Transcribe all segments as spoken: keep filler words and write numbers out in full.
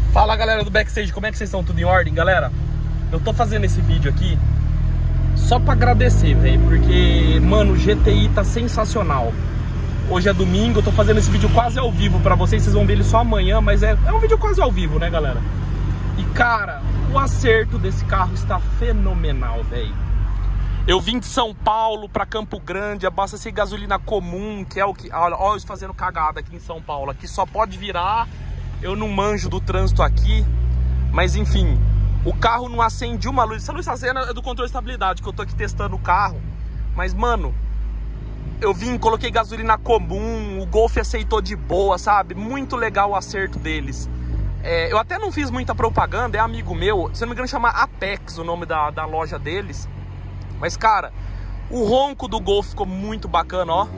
Fala galera do Backstage, como é que vocês estão? Tudo em ordem, galera? Eu tô fazendo esse vídeo aqui só pra agradecer, velho, porque, mano, o G T I tá sensacional. Hoje é domingo, eu tô fazendo esse vídeo quase ao vivo pra vocês, vocês vão ver ele só amanhã, mas é, é um vídeo quase ao vivo, né, galera? E, cara, o acerto desse carro está fenomenal, velho. Eu vim de São Paulo pra Campo Grande, abastecer gasolina comum, que é o que... Olha, olha eu fazendo cagada aqui em São Paulo, aqui só pode virar... Eu não manjo do trânsito aqui, mas enfim, o carro não acende uma luz. Essa luz acena é do controle de estabilidade, que eu tô aqui testando o carro. Mas, mano, eu vim, coloquei gasolina comum, o Golf aceitou de boa, sabe? Muito legal o acerto deles. É, eu até não fiz muita propaganda, é amigo meu, se não me engano chama Apex o nome da, da loja deles. Mas, cara, o ronco do Golf ficou muito bacana, ó.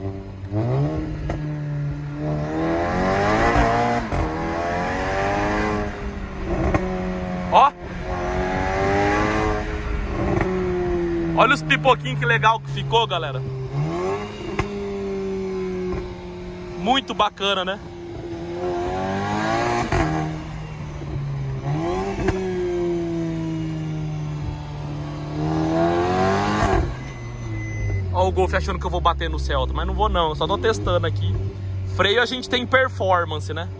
Ó, olha os pipoquinhos, que legal que ficou, galera. Muito bacana, né? Ó o Golf achando que eu vou bater no Celta, mas não vou não, só tô testando aqui. Freio a gente tem performance, né?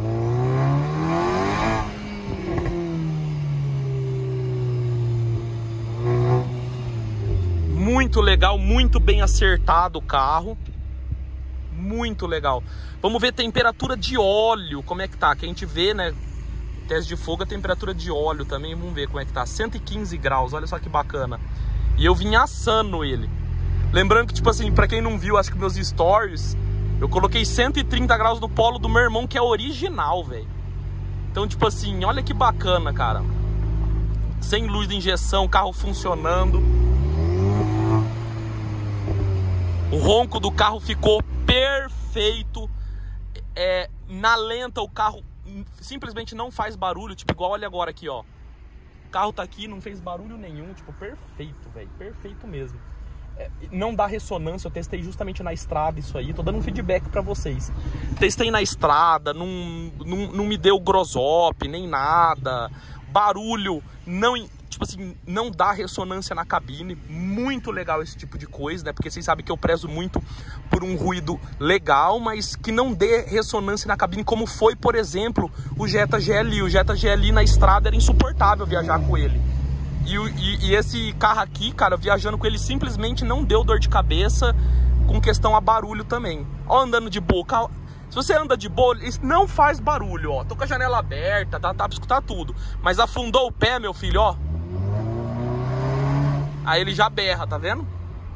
Muito legal, muito bem acertado o carro. Muito legal. Vamos ver temperatura de óleo, como é que tá. Que a gente vê, né? Teste de fogo, a temperatura de óleo também. Vamos ver como é que tá. cento e quinze graus, olha só que bacana. E eu vim assando ele. Lembrando que, tipo assim, pra quem não viu, acho que meus stories, eu coloquei cento e trinta graus no polo do meu irmão, que é original, velho. Então, tipo assim, olha que bacana, cara. Sem luz de injeção, carro funcionando. O ronco do carro ficou perfeito. É, na lenta o carro simplesmente não faz barulho. Tipo, igual olha agora aqui, ó. O carro tá aqui, não fez barulho nenhum. Tipo, perfeito, velho. Perfeito mesmo. É, não dá ressonância. Eu testei justamente na estrada isso aí. Tô dando um feedback pra vocês. Testei na estrada, não, não, não me deu grosop, nem nada. Barulho não... Tipo assim, não dá ressonância na cabine. Muito legal esse tipo de coisa, né? Porque vocês sabem que eu prezo muito por um ruído legal, mas que não dê ressonância na cabine, como foi, por exemplo, o Jetta G L I. O Jetta G L I na estrada era insuportável viajar com ele. E, e, e esse carro aqui, cara, viajando com ele simplesmente não deu dor de cabeça com questão a barulho também. Ó, andando de boa. Carro... Se você anda de boa, isso não faz barulho, ó. Tô com a janela aberta, tá, tá pra escutar tudo. Mas afundou o pé, meu filho, ó. Aí ele já berra, tá vendo?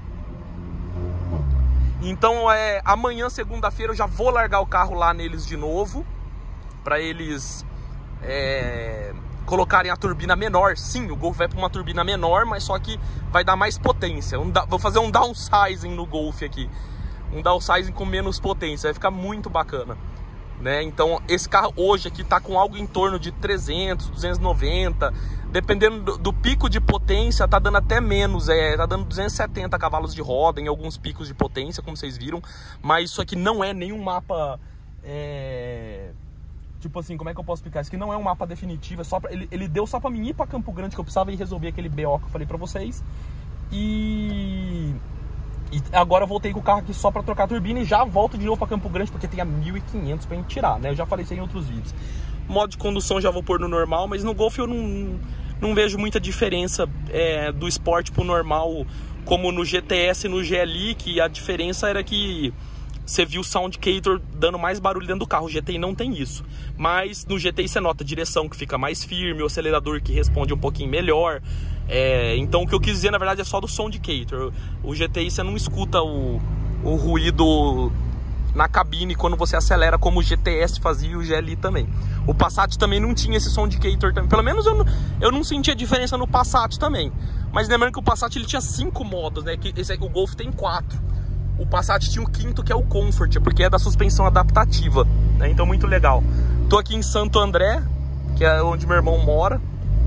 Então, é, amanhã, segunda-feira, eu já vou largar o carro lá neles de novo, pra eles é, colocarem a turbina menor. Sim, o Golf vai pra uma turbina menor, mas só que vai dar mais potência. Um, vou fazer um downsizing no Golf aqui. Um downsizing com menos potência, vai ficar muito bacana, né? Então esse carro hoje aqui tá com algo em torno de trezentos, duzentos e noventa, dependendo do, do pico de potência, tá dando até menos, é, tá dando duzentos e setenta cavalos de roda em alguns picos de potência, como vocês viram. Mas isso aqui não é nenhum mapa, é... tipo assim, como é que eu posso explicar? Isso aqui não é um mapa definitivo, é só pra... ele, ele deu só pra mim ir pra Campo Grande, que eu precisava ir resolver aquele B O que eu falei pra vocês. E... E agora eu voltei com o carro aqui só pra trocar a turbina e já volto de novo pra Campo Grande, porque tem a mil e quinhentos pra gente tirar, né? Eu já falei isso em outros vídeos. Modo de condução já vou pôr no normal, mas no Golf eu não, não vejo muita diferença é, do Sport pro normal, como no G T S e no G L I, que a diferença era que você viu o Soundcator dando mais barulho dentro do carro. O G T I não tem isso. Mas no G T I você nota a direção que fica mais firme, o acelerador que responde um pouquinho melhor. É, então o que eu quis dizer na verdade é só do Soundcator. O G T I você não escuta o, o ruído na cabine quando você acelera, como o G T S fazia e o G L I também. O Passat também não tinha esse Soundcator também. Pelo menos eu não, eu não sentia diferença no Passat também. Mas lembrando que o Passat ele tinha cinco modos, né? Que esse, o Golf tem quatro. O Passat tinha o quinto, que é o Comfort, porque é da suspensão adaptativa, né? Então muito legal. Tô aqui em Santo André, que é onde meu irmão mora.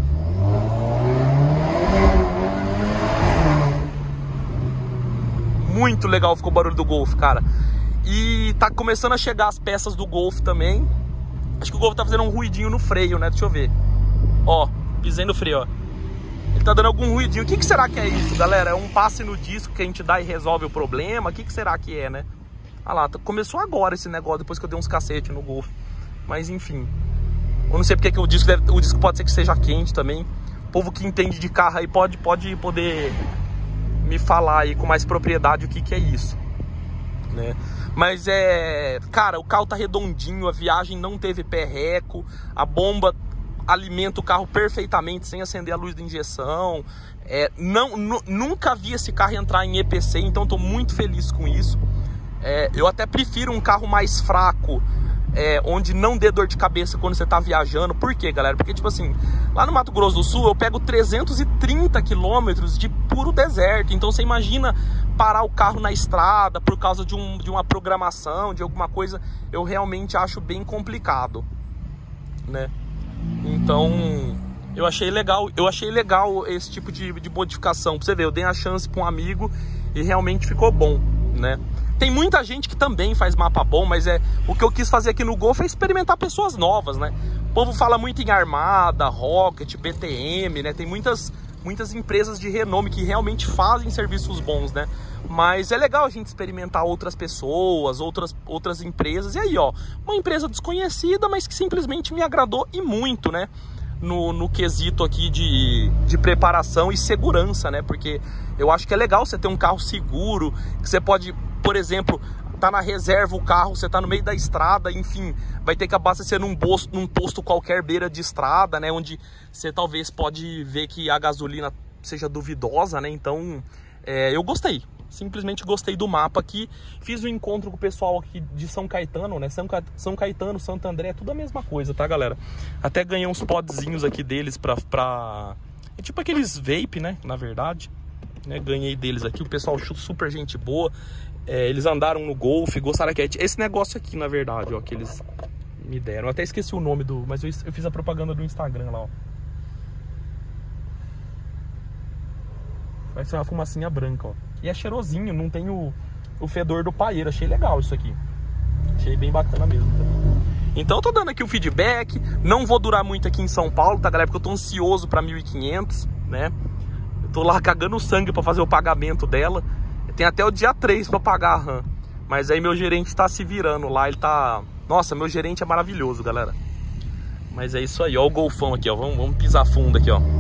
Muito legal ficou o barulho do Golf, cara. E tá começando a chegar as peças do Golf também. Acho que o Golf tá fazendo um ruidinho no freio, né? Deixa eu ver. Ó, pisei no freio, ó. Ele tá dando algum ruidinho. O que que será que é isso, galera? É um passe no disco que a gente dá e resolve o problema? O que que será que é, né? Ah lá, começou agora esse negócio, depois que eu dei uns cacete no Golf. Mas enfim. Eu não sei porque que o disco, deve, o disco pode ser que seja quente também. O povo que entende de carro aí pode, pode poder me falar aí com mais propriedade o que que é isso, né? Mas é... Cara, o carro tá redondinho, a viagem não teve perreco, a bomba alimenta o carro perfeitamente sem acender a luz de injeção. É, não, nunca vi esse carro entrar em E P C, então tô muito feliz com isso. É, eu até prefiro um carro mais fraco, é, onde não dê dor de cabeça quando você tá viajando. Por quê, galera? Porque, tipo assim, lá no Mato Grosso do Sul eu pego trezentos e trinta quilômetros de puro deserto. Então você imagina parar o carro na estrada por causa de, um, de uma programação, de alguma coisa. Eu realmente acho bem complicado, né? Então eu achei legal, eu achei legal esse tipo de, de modificação. Pra você ver, eu dei a chance pra um amigo e realmente ficou bom, né? Tem muita gente que também faz mapa bom, mas é o que eu quis fazer aqui no Golf é experimentar pessoas novas, né? O povo fala muito em Armada, Rocket, B T M, né? Tem muitas, muitas empresas de renome que realmente fazem serviços bons, né? Mas é legal a gente experimentar outras pessoas, outras, outras empresas. E aí, ó, uma empresa desconhecida, mas que simplesmente me agradou e muito, né? No, no quesito aqui de, de preparação e segurança, né? Porque eu acho que é legal você ter um carro seguro, que você pode, por exemplo, tá na reserva o carro, você tá no meio da estrada, enfim, vai ter que abastecer num posto, num posto qualquer beira de estrada, né? Onde você talvez pode ver que a gasolina seja duvidosa, né? Então, é, eu gostei. Simplesmente gostei do mapa aqui. Fiz um encontro com o pessoal aqui de São Caetano, né? São, Ca... São Caetano, Santo André, é tudo a mesma coisa, tá, galera? Até ganhei uns podzinhos aqui deles pra... pra... É tipo aqueles vape, né? Na verdade, né? Ganhei deles aqui. O pessoal super gente boa. É, eles andaram no Golf, gostaram aqui. Esse negócio aqui, na verdade, ó, que eles me deram. Eu até esqueci o nome do... Mas eu, eu fiz a propaganda do Instagram lá, ó. Vai ser uma fumacinha branca, ó. E é cheirosinho, não tem o, o fedor do paeiro. Achei legal isso aqui. Achei bem bacana mesmo também. Então eu tô dando aqui o feedback. Não vou durar muito aqui em São Paulo, tá, galera? Porque eu tô ansioso pra mil e quinhentos, né? Eu tô lá cagando sangue pra fazer o pagamento dela. Tem até o dia três pra pagar a RAM. Mas aí meu gerente tá se virando lá. Ele tá... Nossa, meu gerente é maravilhoso, galera. Mas é isso aí, ó. O Golfão aqui, ó. Vamos, vamos pisar fundo aqui, ó.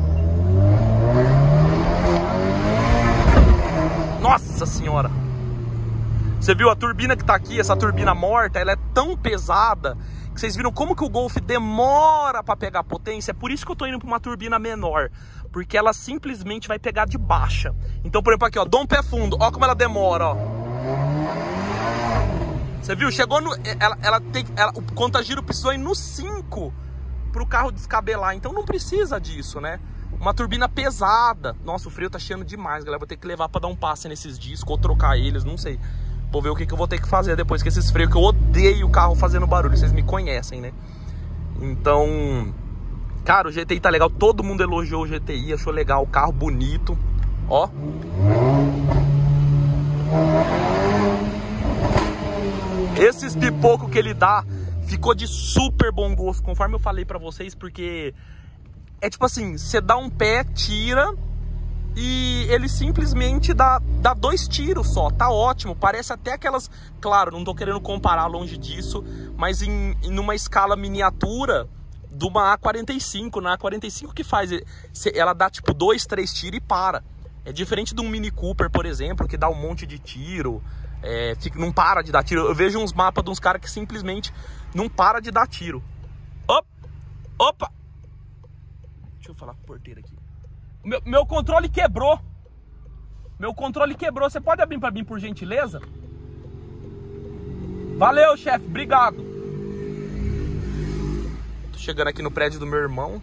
Nossa senhora! Você viu a turbina que tá aqui, essa turbina morta, ela é tão pesada que vocês viram como que o Golf demora para pegar potência. É por isso que eu tô indo para uma turbina menor, porque ela simplesmente vai pegar de baixa. Então, por exemplo, aqui, ó, dou um pé fundo, ó como ela demora, ó. Você viu? Chegou no... Ela, ela tem... Ela, o conta-giro precisou ir no cinco pro carro descabelar, então não precisa disso, né? Uma turbina pesada. Nossa, o freio tá cheando demais, galera. Vou ter que levar pra dar um passe nesses discos ou trocar eles, não sei. Vou ver o que, que eu vou ter que fazer depois com esses freios, que eu odeio o carro fazendo barulho. Vocês me conhecem, né? Então, cara, o G T I tá legal. Todo mundo elogiou o G T I, achou legal. O carro bonito. Ó. Esses pipocos que ele dá ficou de super bom gosto, conforme eu falei pra vocês, porque... É tipo assim, você dá um pé, tira e ele simplesmente dá, dá dois tiros só, tá ótimo. Parece até aquelas, claro, não tô querendo comparar longe disso, mas em, em uma escala miniatura de uma A quarenta e cinco, na A quarenta e cinco que faz, ela dá tipo dois, três tiros e para. É diferente de um Mini Cooper, por exemplo, que dá um monte de tiro, é, fica, não para de dar tiro. Eu vejo uns mapas de uns caras que simplesmente não para de dar tiro. Opa! Opa! Deixa eu falar com o porteiro aqui. Meu, meu controle quebrou. Meu controle quebrou. Você pode abrir pra mim, por gentileza? Valeu, chefe. Obrigado. Tô chegando aqui no prédio do meu irmão.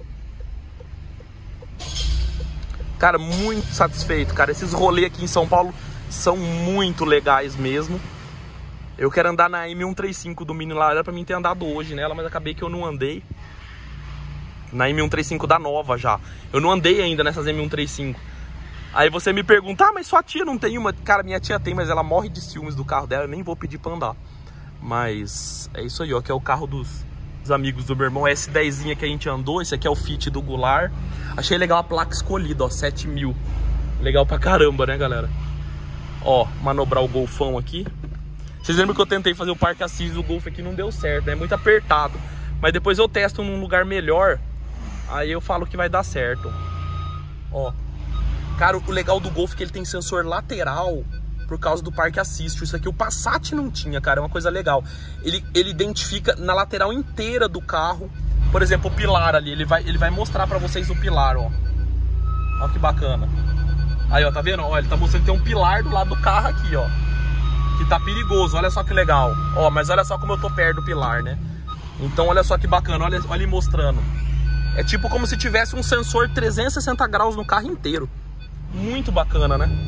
Cara, muito satisfeito, cara. Esses rolês aqui em São Paulo são muito legais mesmo. Eu quero andar na M cento e trinta e cinco do Mini lá. Era pra mim ter andado hoje nela, mas acabei que eu não andei. Na M cento e trinta e cinco da nova já. Eu não andei ainda nessas M cento e trinta e cinco. Aí você me pergunta, ah, mas sua tia não tem uma? Cara, minha tia tem, mas ela morre de ciúmes do carro dela. Eu nem vou pedir pra andar. Mas é isso aí, ó, que é o carro dos, Os amigos do meu irmão, S dez que a gente andou. Esse aqui é o Fit do Goulart. Achei legal a placa escolhida, ó, sete mil. Legal pra caramba, né, galera? Ó, manobrar o Golfão aqui. Vocês lembram que eu tentei fazer o Parque Assis do Golf aqui, não deu certo, né? É muito apertado. Mas depois eu testo num lugar melhor, aí eu falo que vai dar certo. Ó. Cara, o legal do Golf é que ele tem sensor lateral por causa do Parque Assist. Isso aqui o Passat não tinha, cara, é uma coisa legal. Ele, ele identifica na lateral inteira do carro, por exemplo, o pilar ali, ele vai, ele vai mostrar pra vocês o pilar, ó. Ó que bacana. Aí, ó, tá vendo? Ó, ele tá mostrando que tem um pilar do lado do carro aqui, ó. Que tá perigoso, olha só que legal. Ó, mas olha só como eu tô perto do pilar, né? Então, olha só que bacana, olha, olha ele mostrando. É tipo como se tivesse um sensor trezentos e sessenta graus no carro inteiro. Muito bacana, né?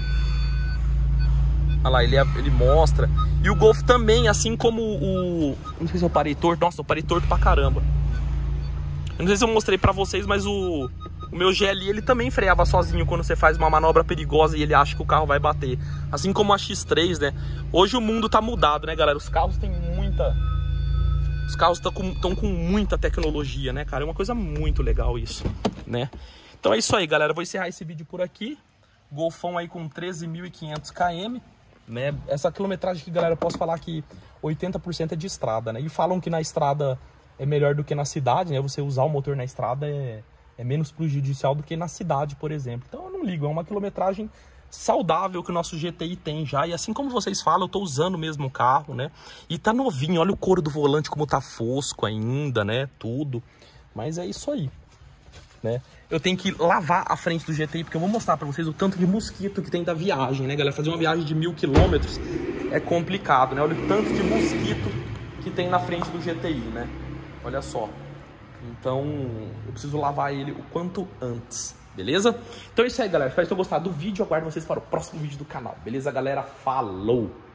Olha lá, ele, ele mostra. E o Golf também, assim como o... Não sei se eu parei torto. Nossa, eu parei torto pra caramba. Eu não sei se eu mostrei pra vocês, mas o... O meu G L I, ele também freava sozinho quando você faz uma manobra perigosa e ele acha que o carro vai bater. Assim como a X três, né? Hoje o mundo tá mudado, né, galera? Os carros têm muita... Os carros estão com, com muita tecnologia, né, cara? É uma coisa muito legal isso, né? Então é isso aí, galera. Eu vou encerrar esse vídeo por aqui. Golfão aí com treze mil e quinhentos quilômetros, né? Essa quilometragem aqui, galera, eu posso falar que oitenta por cento é de estrada, né? E falam que na estrada é melhor do que na cidade, né? Você usar o motor na estrada é... é menos prejudicial do que na cidade, por exemplo. Então eu não ligo, é uma quilometragem saudável que o nosso G T I tem já. E assim como vocês falam, eu tô usando mesmo o carro, né? E tá novinho, olha o couro do volante como tá fosco ainda, né? Tudo. Mas é isso aí, né? Eu tenho que lavar a frente do G T I, porque eu vou mostrar pra vocês o tanto de mosquito que tem da viagem, né, galera? Fazer uma viagem de mil quilômetros é complicado, né? Olha o tanto de mosquito que tem na frente do G T I, né? Olha só. Então, eu preciso lavar ele o quanto antes, beleza? Então é isso aí, galera. Espero que tenham gostado do vídeo. Eu aguardo vocês para o próximo vídeo do canal, beleza, galera? Falou!